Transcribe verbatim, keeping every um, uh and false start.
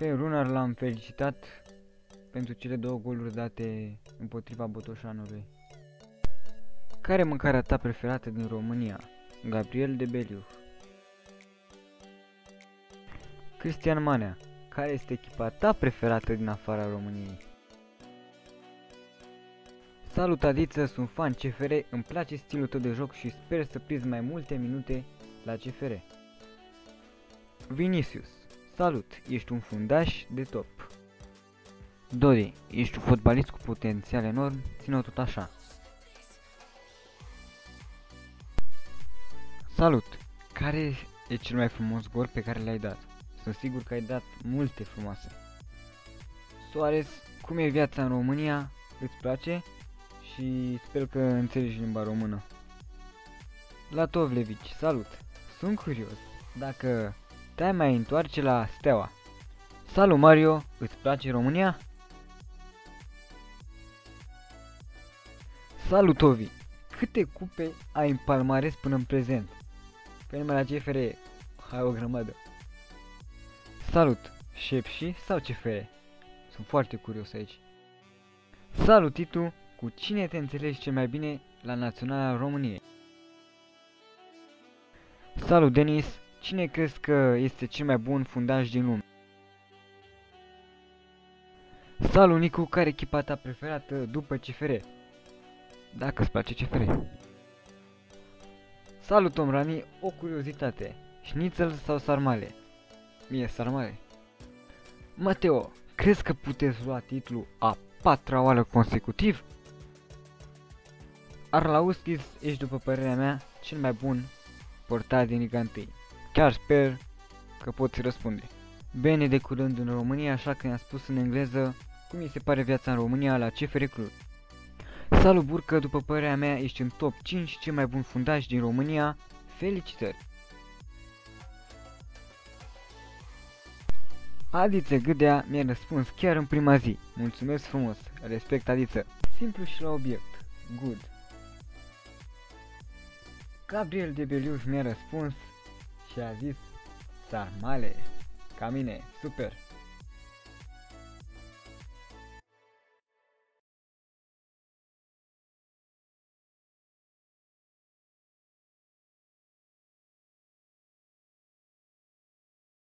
Pe Runar l-am felicitat pentru cele două goluri date împotriva Botoșanului. Care e mâncarea ta preferată din România? Gabriel Debeliu. Cristian Manea. Care este echipa ta preferată din afara României? Salut Adiță, sunt fan C F R, îmi place stilul tău de joc și sper să prinzi mai multe minute la C F R. Vinicius. Salut, ești un fundaș de top. Dori, ești un fotbalist cu potențial enorm, ține-o tot așa. Salut, care e cel mai frumos gol pe care l-ai dat? Sunt sigur că ai dat multe frumoase. Soares, cum e viața în România? Îți place? Și sper că înțelegi limba română. Latovlevici, salut! Sunt curios dacă te-ai mai întoarce la Steaua. Salut Mario, îți place România? Salut Ovi, câte cupe ai în palmares până în prezent? Pe numele la C F R, hai o grămadă. Salut, Șepși sau C F R? Sunt foarte curios aici. Salut Titu, cu cine te înțelegi cel mai bine la Naționala României? Salut Denis, cine crezi că este cel mai bun fundaș din lume? Salut Nicu, care e echipa ta preferată după C F R? Dacă îți place C F R. Salut Tom Rani, o curiozitate, șnițel sau sarmale? Mie sarmale. Mateo, crezi că puteți lua titlul a patra oară consecutiv? Arlauskis, ești după părerea mea cel mai bun portar din Liga unu. Chiar sper că poți răspunde. Bine de curând în România, așa că i-am spus în engleză cum mi se pare viața în România la C F R Cluj. Salut Burcă, după părerea mea ești în top cinci cel mai bun fundaș din România. Felicitări! Adiță Gâdea mi-a răspuns chiar în prima zi. Mulțumesc frumos, respect Adiță. Simplu și la obiect. Good. Gabriel Debeliu mi-a răspuns și a zis sarmale. Ca mine, super.